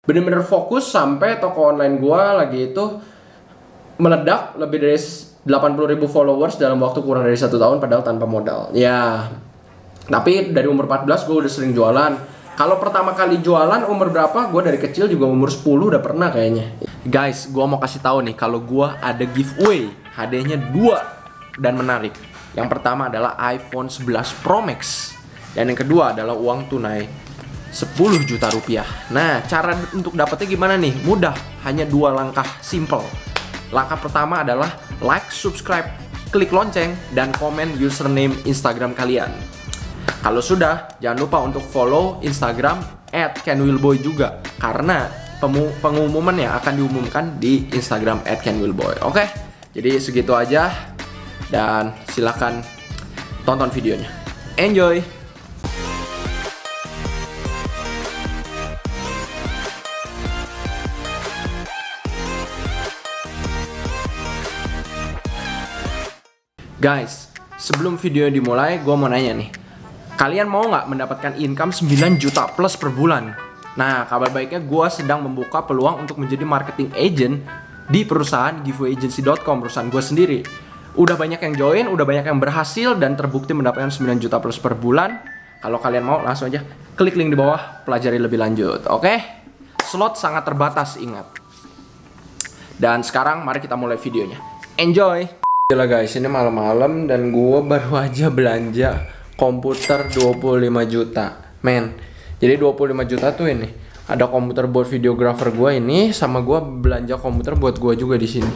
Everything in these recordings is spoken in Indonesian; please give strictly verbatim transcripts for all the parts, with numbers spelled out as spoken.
bener-bener fokus sampai toko online gua lagi itu meledak lebih dari delapan puluh ribu followers dalam waktu kurang dari satu tahun padahal tanpa modal. Ya, tapi dari umur empat belas gue udah sering jualan. Kalau pertama kali jualan umur berapa? Gue dari kecil juga umur sepuluh udah pernah kayaknya. Guys, gue mau kasih tahu nih kalau gue ada giveaway hadiahnya dua dan menarik. Yang pertama adalah iPhone sebelas Pro Max dan yang kedua adalah uang tunai sepuluh juta rupiah. Nah, cara untuk dapetnya gimana nih? Mudah, hanya dua langkah simple. Langkah pertama adalah like, subscribe, klik lonceng, dan komen username Instagram kalian. Kalau sudah, jangan lupa untuk follow Instagram at kenwillboy juga, karena pengumumannya akan diumumkan di Instagram at kenwillboy. Oke, jadi segitu aja, dan silakan tonton videonya. Enjoy! Guys, sebelum video dimulai, gue mau nanya nih, kalian mau nggak mendapatkan income sembilan juta plus per bulan? Nah, kabar baiknya gue sedang membuka peluang untuk menjadi marketing agent di perusahaan giveaway agency dot com, perusahaan gue sendiri. Udah banyak yang join, udah banyak yang berhasil dan terbukti mendapatkan sembilan juta plus per bulan. Kalau kalian mau, langsung aja klik link di bawah, pelajari lebih lanjut. Oke? Slot sangat terbatas, ingat. Dan sekarang mari kita mulai videonya. Enjoy! Gila guys, ini malam-malam dan gue baru aja belanja komputer dua puluh lima juta, men. Jadi dua puluh lima juta tuh ini ada komputer buat videographer gue ini, sama gue belanja komputer buat gue juga di sini.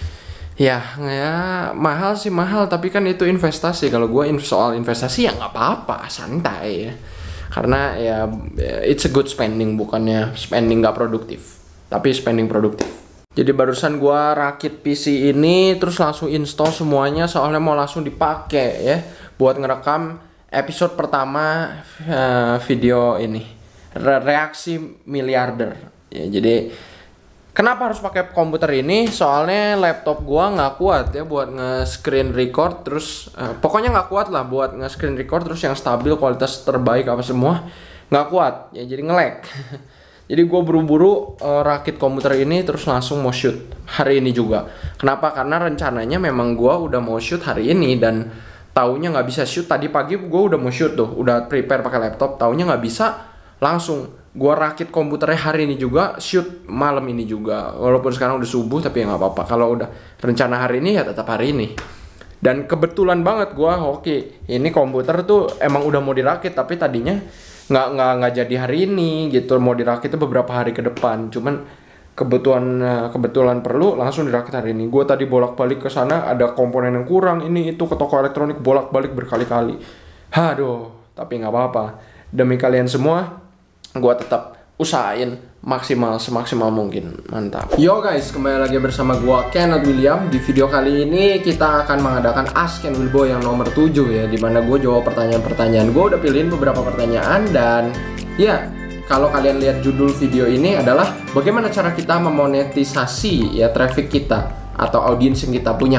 Ya, ya mahal sih mahal, tapi kan itu investasi. Kalau gue soal investasi ya nggak apa-apa, santai ya. Karena ya it's a good spending, bukannya spending nggak produktif, tapi spending produktif. Jadi barusan gua rakit P C ini terus langsung install semuanya soalnya mau langsung dipakai ya buat ngerekam episode pertama uh, video ini, Re reaksi miliarder. Ya, jadi kenapa harus pakai komputer ini? Soalnya laptop gua nggak kuat ya buat nge-screen record terus uh, pokoknya nggak kuat lah buat nge-screen record terus yang stabil kualitas terbaik apa semua nggak kuat ya, jadi nge-lag. Jadi gue buru-buru uh, rakit komputer ini terus langsung mau shoot hari ini juga. Kenapa? Karena rencananya memang gue udah mau shoot hari ini dan taunya nggak bisa shoot. Tadi pagi gue udah mau shoot tuh, udah prepare pakai laptop. Taunya nggak bisa, langsung gue rakit komputernya hari ini juga, shoot malam ini juga. Walaupun sekarang udah subuh tapi ya nggak apa-apa. Kalau udah rencana hari ini ya tetap hari ini. Dan kebetulan banget gue, oke, okay, ini komputer tuh emang udah mau dirakit tapi tadinya nggak nggak nggak jadi hari ini gitu, mau dirakit itu beberapa hari ke depan, cuman kebetulan kebetulan perlu langsung dirakit hari ini. Gue tadi bolak-balik ke sana, ada komponen yang kurang ini itu ke toko elektronik, bolak-balik berkali-kali. Aduh, tapi nggak apa-apa, demi kalian semua gue tetap usahain maksimal semaksimal mungkin. Mantap. Yo guys, kembali lagi bersama gue Kenneth William. Di video kali ini kita akan mengadakan Ask Ken Will Boy yang nomor tujuh ya, dimana gue jawab pertanyaan-pertanyaan. Gue udah pilihin beberapa pertanyaan dan ya, kalau kalian lihat judul video ini adalah bagaimana cara kita memonetisasi ya traffic kita atau audiens yang kita punya.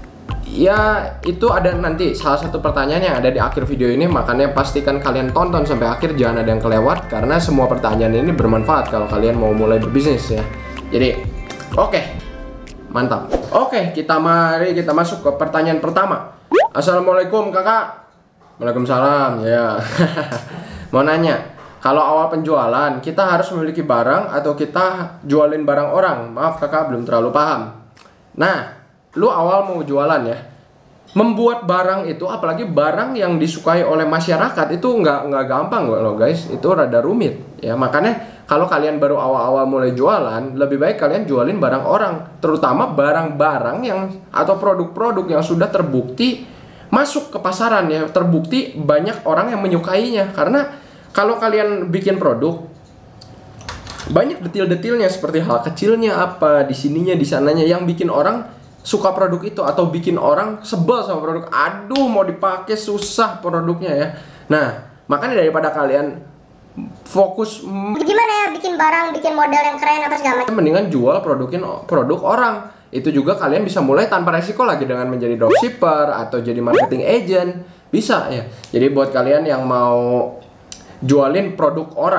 Ya, itu ada nanti salah satu pertanyaan yang ada di akhir video ini, makanya pastikan kalian tonton sampai akhir, jangan ada yang kelewat karena semua pertanyaan ini bermanfaat kalau kalian mau mulai berbisnis ya. Jadi, oke. Okay. Mantap. Oke, okay, kita mari kita masuk ke pertanyaan pertama. Assalamualaikum kakak. Waalaikumsalam ya. Mau nanya, kalau awal penjualan kita harus memiliki barang atau kita jualin barang orang? Maaf kakak, belum terlalu paham. Nah, lu awal mau jualan ya, membuat barang itu, apalagi barang yang disukai oleh masyarakat itu nggak nggak gampang loh guys, itu rada rumit ya. Makanya kalau kalian baru awal-awal mulai jualan, lebih baik kalian jualin barang orang, terutama barang-barang yang atau produk-produk yang sudah terbukti masuk ke pasaran ya, terbukti banyak orang yang menyukainya. Karena kalau kalian bikin produk banyak detil-detilnya, seperti hal kecilnya apa di sininya di sananya yang bikin orang suka produk itu atau bikin orang sebel sama produk. Aduh, mau dipakai susah produknya ya. Nah, makanya daripada kalian fokus gimana ya bikin barang, bikin model yang keren apa segala macam, mendingan jual produkin produk orang. Itu juga kalian bisa mulai tanpa resiko lagi dengan menjadi dropshipper atau jadi marketing agent. Bisa ya. Jadi buat kalian yang mau jualin produk orang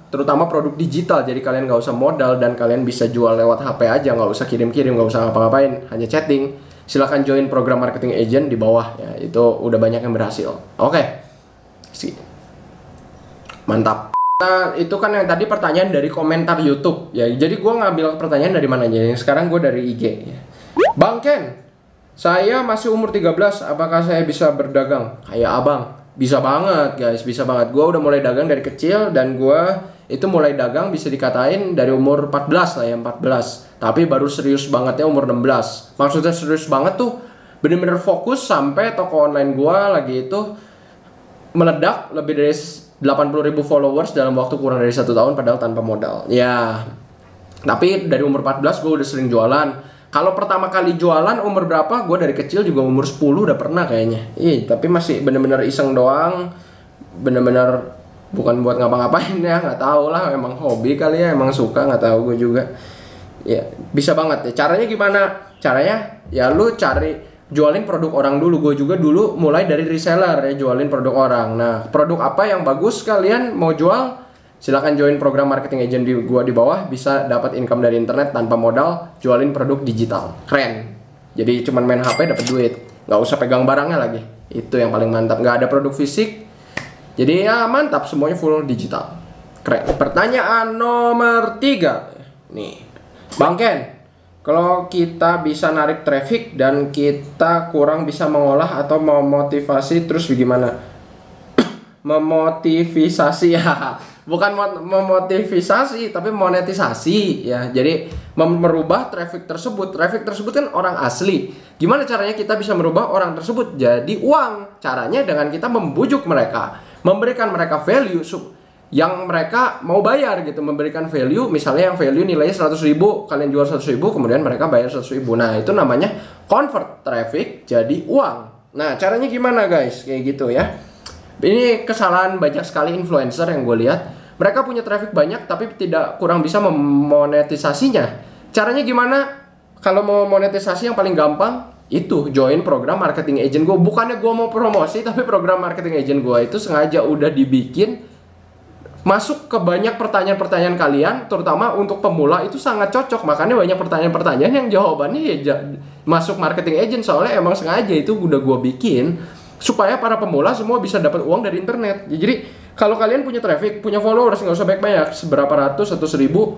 terutama produk digital. Jadi kalian nggak usah modal dan kalian bisa jual lewat H P aja, nggak usah kirim-kirim, nggak usah ngapa-ngapain, hanya chatting. Silahkan join program marketing agent di bawah ya, itu udah banyak yang berhasil. Oke, sih, mantap. Nah, itu kan yang tadi pertanyaan dari komentar YouTube ya. Jadi gue ngambil pertanyaan dari mana aja. Yang sekarang gue dari I G ya. Bang Ken, saya masih umur tiga belas, apakah saya bisa berdagang kayak abang? Bisa banget guys, bisa banget. Gue udah mulai dagang dari kecil dan gue itu mulai dagang bisa dikatain dari umur empat belas lah ya, empat belas. Tapi baru serius bangetnya umur enam belas. Maksudnya serius banget tuh bener-bener fokus sampai toko online gue lagi itu meledak lebih dari delapan puluh ribu followers dalam waktu kurang dari satu tahun padahal tanpa modal. Ya, tapi dari umur empat belas gue udah sering jualan. Kalau pertama kali jualan umur berapa? Gue dari kecil juga umur sepuluh udah pernah kayaknya. Ih, tapi masih bener-bener iseng doang. Bener-bener bukan buat ngapa-ngapain ya, nggak tahu lah. Emang hobi kali ya, emang suka, nggak tahu gue juga. Ya, bisa banget ya. Caranya gimana? Caranya ya lu cari jualin produk orang dulu. Gue juga dulu mulai dari reseller ya, jualin produk orang. Nah, produk apa yang bagus kalian mau jual? Silahkan join program marketing agent di gua di bawah, bisa dapat income dari internet tanpa modal, jualin produk digital. Keren. Jadi cuman main H P dapat duit, nggak usah pegang barangnya lagi. Itu yang paling mantap. Nggak ada produk fisik. Jadi ya mantap, semuanya full digital. Keren. Pertanyaan nomor tiga. Nih, Bang Ken, kalau kita bisa narik traffic dan kita kurang bisa mengolah atau memotivasi, terus bagaimana? Memotivasi ya. Bukan memotivasi tapi monetisasi ya. Jadi merubah traffic tersebut. Traffic tersebut kan orang asli. Gimana caranya kita bisa merubah orang tersebut jadi uang? Caranya dengan kita membujuk mereka, memberikan mereka value yang mereka mau bayar gitu. Memberikan value, misalnya yang value nilainya seratus ribu, kalian jual seratus ribu, kemudian mereka bayar seratus ribu. Nah, itu namanya convert traffic jadi uang. Nah, caranya gimana guys? Kayak gitu ya. Ini kesalahan banyak sekali influencer yang gue lihat. Mereka punya traffic banyak tapi tidak kurang bisa memonetisasinya. Caranya gimana? Kalau mau monetisasi yang paling gampang itu join program marketing agent gue. Bukannya gue mau promosi, tapi program marketing agent gue itu sengaja udah dibikin masuk ke banyak pertanyaan-pertanyaan kalian, terutama untuk pemula itu sangat cocok. Makanya banyak pertanyaan-pertanyaan yang jawabannya ya masuk marketing agent, soalnya emang sengaja itu udah gue bikin supaya para pemula semua bisa dapat uang dari internet. Jadi kalau kalian punya traffic, punya followers, nggak usah banyak-banyak, seberapa ratus atau seribu,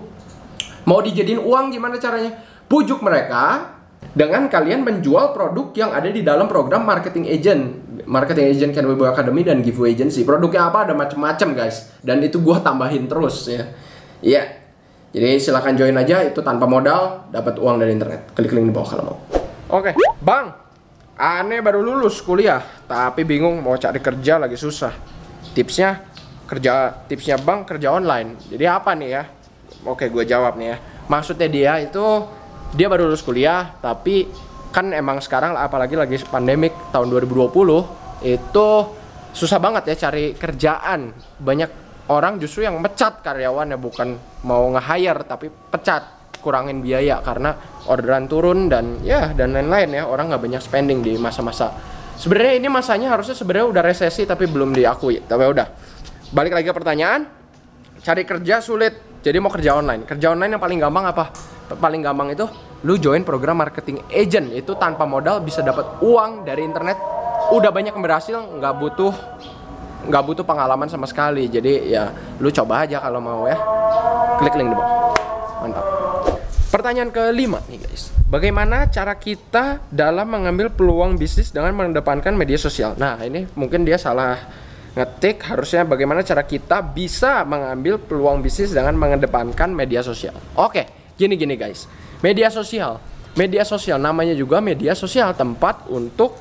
mau dijadiin uang gimana caranya? Pujuk mereka dengan kalian menjual produk yang ada di dalam program marketing agent, marketing agent Kenwibo Academy dan Giveaway Agency. Produknya apa? Ada macam-macam guys, dan itu gua tambahin terus ya. Iya. Jadi silahkan join aja, itu tanpa modal, dapat uang dari internet. Klik link di bawah kalau mau. Oke, Bang. Aneh baru lulus kuliah, tapi bingung mau cari kerja lagi susah. Tipsnya kerja, tipsnya Bang kerja online. Jadi apa nih ya? Oke, gue jawab nih ya. Maksudnya dia itu dia baru lulus kuliah, tapi kan emang sekarang apalagi lagi pandemik tahun dua ribu dua puluh itu susah banget ya cari kerjaan. Banyak orang justru yang mecat karyawannya, bukan mau nge-hire tapi pecat. Kurangin biaya karena orderan turun dan ya dan lain-lain ya, orang nggak banyak spending di masa-masa sebenarnya ini masanya harusnya sebenarnya udah resesi tapi belum diakui. Tapi udah, balik lagi ke pertanyaan, cari kerja sulit jadi mau kerja online. Kerja online yang paling gampang apa? Paling gampang itu lu join program marketing agent, itu tanpa modal bisa dapat uang dari internet. Udah banyak yang berhasil, nggak butuh nggak butuh pengalaman sama sekali. Jadi ya lu coba aja kalau mau ya, klik link di bawah. Mantap. Pertanyaan kelima nih guys, bagaimana cara kita dalam mengambil peluang bisnis dengan mengedepankan media sosial? Nah ini mungkin dia salah ngetik, harusnya bagaimana cara kita bisa mengambil peluang bisnis dengan mengedepankan media sosial. Oke, gini-gini guys, media sosial, media sosial namanya juga media sosial, tempat untuk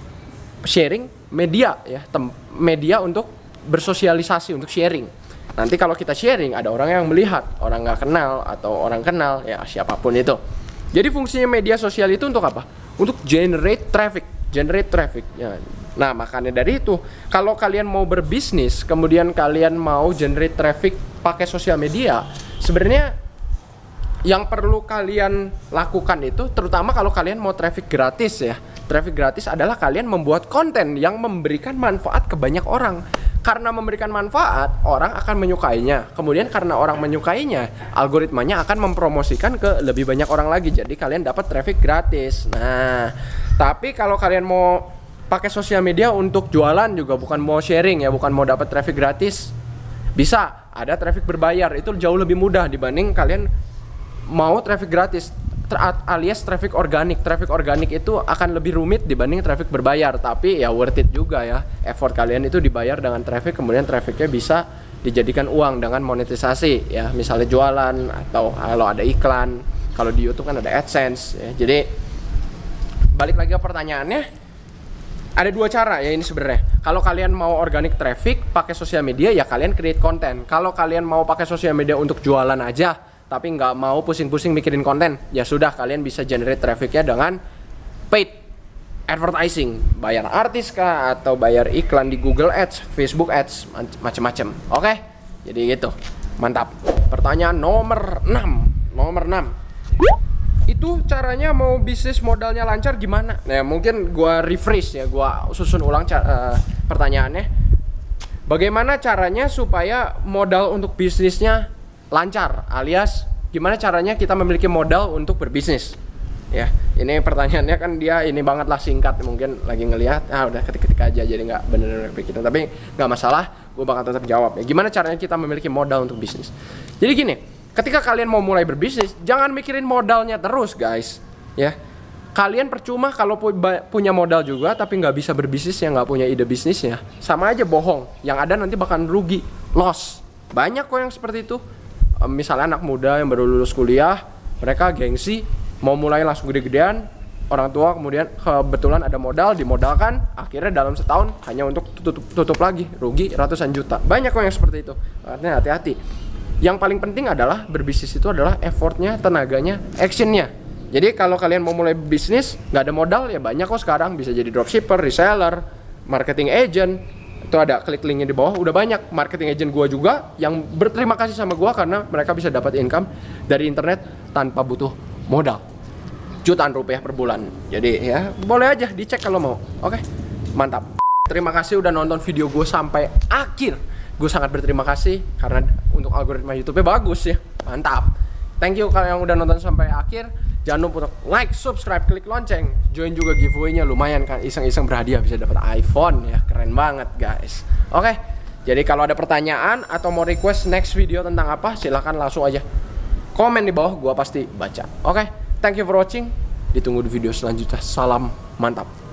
sharing media ya, tem media untuk bersosialisasi, untuk sharing. Nanti kalau kita sharing, ada orang yang melihat, orang nggak kenal atau orang kenal, ya siapapun itu. Jadi fungsinya media sosial itu untuk apa? Untuk generate traffic, generate traffic. Ya. Nah makanya dari itu, kalau kalian mau berbisnis, kemudian kalian mau generate traffic pakai sosial media, sebenarnya yang perlu kalian lakukan itu, terutama kalau kalian mau traffic gratis ya. Traffic gratis adalah kalian membuat konten yang memberikan manfaat ke banyak orang. Karena memberikan manfaat, orang akan menyukainya. Kemudian karena orang menyukainya, algoritmanya akan mempromosikan ke lebih banyak orang lagi. Jadi kalian dapat traffic gratis. Nah, tapi kalau kalian mau pakai sosial media untuk jualan juga, bukan mau sharing ya, bukan mau dapat traffic gratis, bisa ada traffic berbayar. Itu jauh lebih mudah dibanding kalian mau traffic gratis alias traffic organik. Traffic organik itu akan lebih rumit dibanding traffic berbayar, tapi ya worth it juga ya. Effort kalian itu dibayar dengan traffic, kemudian trafficnya bisa dijadikan uang dengan monetisasi ya, misalnya jualan atau kalau ada iklan. Kalau di YouTube kan ada AdSense ya. Jadi balik lagi ke pertanyaannya, ada dua cara ya ini sebenarnya. Kalau kalian mau organic traffic pakai sosial media, ya kalian create konten. Kalau kalian mau pakai sosial media untuk jualan aja tapi nggak mau pusing-pusing mikirin konten, ya sudah, kalian bisa generate trafficnya dengan paid advertising, bayar artis kah atau bayar iklan di Google Ads, Facebook Ads, macem-macem. Oke, jadi gitu, mantap. Pertanyaan nomor enam, nomor enam, itu caranya mau bisnis modalnya lancar gimana? Nah, mungkin gua refresh ya, gua susun ulang uh, pertanyaannya. Bagaimana caranya supaya modal untuk bisnisnya lancar, alias gimana caranya kita memiliki modal untuk berbisnis? Ya, ini pertanyaannya kan dia ini banget lah, singkat, mungkin lagi ngelihat, ah udah ketik-ketik aja, jadi nggak bener-bener pikirin. Tapi nggak masalah, gue bakal tetap jawab ya. Gimana caranya kita memiliki modal untuk bisnis? Jadi gini, ketika kalian mau mulai berbisnis, jangan mikirin modalnya terus guys, ya. Kalian percuma kalau pu punya modal juga tapi nggak bisa berbisnis, ya nggak punya ide bisnisnya, sama aja bohong. Yang ada nanti bakal rugi, loss. Banyak kok yang seperti itu. Misalnya anak muda yang baru lulus kuliah, mereka gengsi mau mulai langsung gede-gedean, orang tua kemudian kebetulan ada modal, dimodalkan, akhirnya dalam setahun hanya untuk tutup, tutup lagi, rugi ratusan juta. Banyak kok yang seperti itu. Artinya hati-hati. Yang paling penting adalah berbisnis itu adalah effortnya, tenaganya, actionnya. Jadi kalau kalian mau mulai bisnis nggak ada modal, ya banyak kok sekarang, bisa jadi dropshipper, reseller, marketing agent. Itu ada, klik linknya di bawah, udah banyak marketing agent gua juga yang berterima kasih sama gua karena mereka bisa dapat income dari internet tanpa butuh modal, jutaan rupiah per bulan. Jadi ya boleh aja dicek kalau mau. Oke, mantap. Terima kasih udah nonton video gue sampai akhir. Gue sangat berterima kasih karena untuk algoritma YouTube-nya bagus ya, mantap. Thank you kalian yang udah nonton sampai akhir. Jangan lupa untuk like, subscribe, klik lonceng, join juga giveaway-nya, lumayan kan, iseng-iseng berhadiah, bisa dapat iPhone ya, keren banget guys. Oke, jadi kalau ada pertanyaan atau mau request next video tentang apa, silahkan langsung aja komen di bawah, gua pasti baca. Oke, thank you for watching, ditunggu di video selanjutnya. Salam mantap.